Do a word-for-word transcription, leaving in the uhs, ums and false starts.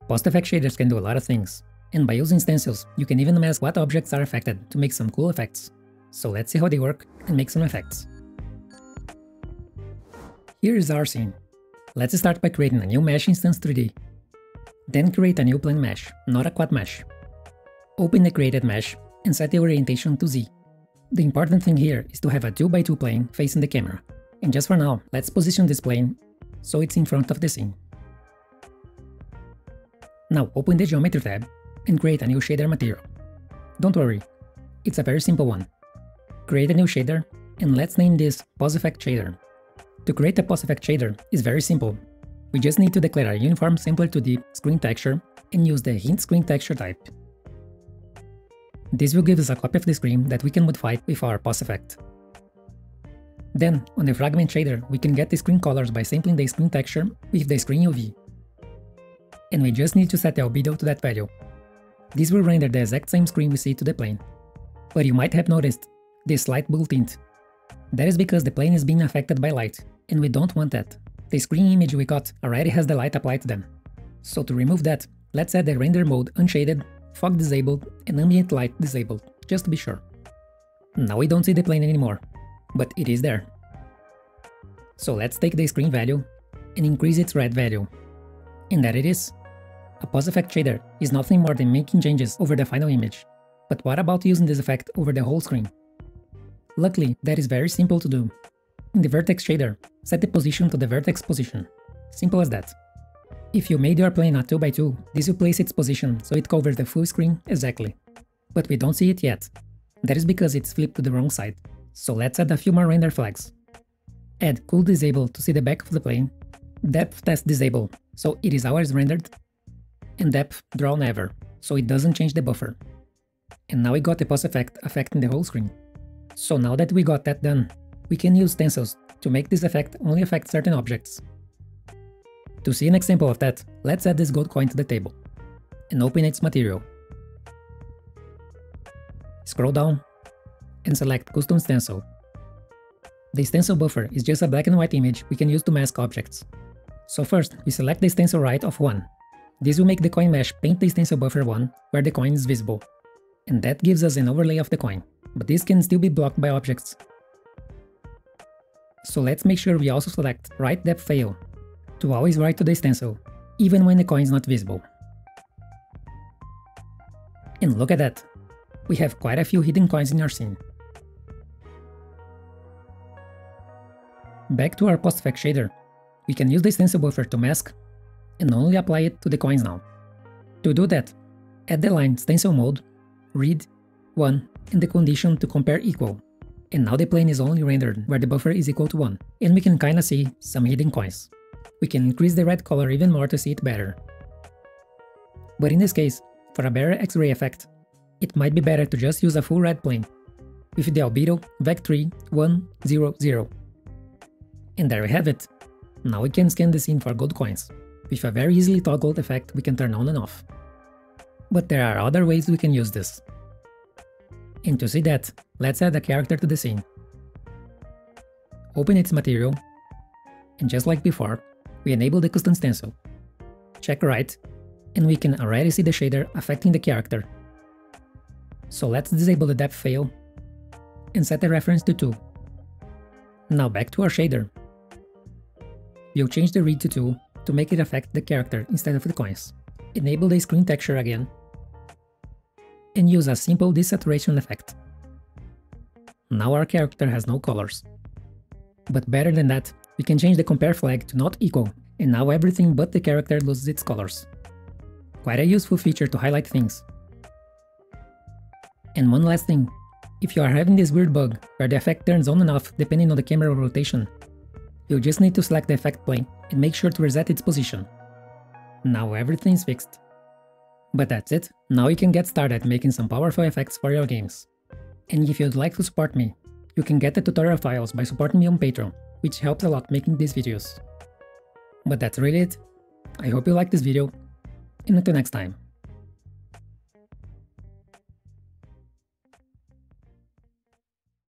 Post Effect shaders can do a lot of things, and by using stencils, you can even mask what objects are affected to make some cool effects. So let's see how they work and make some effects. Here is our scene. Let's start by creating a new mesh instance three D. Then create a new plane mesh, not a quad mesh. Open the created mesh and set the orientation to Z. The important thing here is to have a two by two plane facing the camera. And just for now, let's position this plane so it's in front of the scene. Now open the Geometry tab and create a new shader material. Don't worry, it's a very simple one. Create a new shader and let's name this Post Effect Shader. To create a Post Effect Shader is very simple. We just need to declare a uniform sampler two D screen texture and use the hint screen texture type. This will give us a copy of the screen that we can modify with our Post Effect. Then, on the fragment shader, we can get the screen colors by sampling the screen texture with the screen U V. And we just need to set the albedo to that value. This will render the exact same screen we see to the plane. But you might have noticed this slight blue tint. That is because the plane is being affected by light, and we don't want that. The screen image we got already has the light applied to them. So to remove that, let's add the render mode unshaded, fog disabled, and ambient light disabled, just to be sure. Now we don't see the plane anymore, but it is there. So let's take the screen value and increase its red value. And there it is. A Post Effect shader is nothing more than making changes over the final image. But what about using this effect over the whole screen? Luckily, that is very simple to do. In the vertex shader, set the position to the vertex position. Simple as that. If you made your plane a two by two, this will place its position so it covers the full screen exactly. But we don't see it yet. That is because it's flipped to the wrong side. So let's add a few more render flags. Add cull disable to see the back of the plane, depth test disable so it is always rendered, and depth draw never so it doesn't change the buffer. And now we got the Post Effect affecting the whole screen. So now that we got that done, we can use stencils to make this effect only affect certain objects. To see an example of that, let's add this gold coin to the table and open its material. Scroll down and select Custom Stencil. The stencil buffer is just a black and white image we can use to mask objects. So first, we select the stencil right of one. This will make the coin mesh paint the stencil buffer one where the coin is visible. And that gives us an overlay of the coin, but this can still be blocked by objects. So let's make sure we also select Right Depth Fail to always write to the stencil, even when the coin is not visible. And look at that! We have quite a few hidden coins in our scene. Back to our Post Effect shader, we can use the stencil buffer to mask and only apply it to the coins now. To do that, add the line stencil mode, read, one, and the condition to compare equal. And now the plane is only rendered where the buffer is equal to one, and we can kinda see some hidden coins. We can increase the red color even more to see it better. But in this case, for a better X-ray effect, it might be better to just use a full red plane, with the albedo vec three one zero zero. And there we have it! Now we can scan the scene for gold coins, with a very easily toggled effect we can turn on and off. But there are other ways we can use this. And to see that, let's add a character to the scene. Open its material, and just like before, we enable the custom stencil. Check right, and we can already see the shader affecting the character. So let's disable the depth fail, and set the reference to two. Now back to our shader. We'll change the read to two to make it affect the character instead of the coins. Enable the screen texture again, and use a simple desaturation effect. Now our character has no colors. But better than that, we can change the compare flag to not equal, and now everything but the character loses its colors. Quite a useful feature to highlight things. And one last thing, if you are having this weird bug where the effect turns on and off depending on the camera rotation, you'll just need to select the effect plane and make sure to reset its position. Now everything's fixed. But that's it, now you can get started making some powerful effects for your games. And if you'd like to support me, you can get the tutorial files by supporting me on Patreon, which helps a lot making these videos. But that's really it. I hope you liked this video, and until next time.